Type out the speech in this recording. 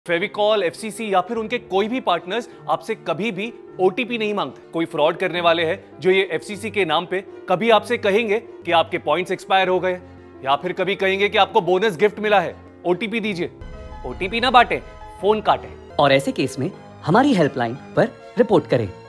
Fevicol, FCC या फिर उनके कोई भी पार्टनर्स आपसे कभी भी ओटीपी नहीं मांगते। कोई फ्रॉड करने वाले हैं जो ये एफसीसी के नाम पे कभी आपसे कहेंगे कि आपके पॉइंट्स एक्सपायर हो गए, या फिर कभी कहेंगे कि आपको बोनस गिफ्ट मिला है, ओटीपी दीजिए। ओटीपी ना बांटे, फोन काटे। और ऐसे केस में हमारी हेल्पलाइन पर रिपोर्ट करें।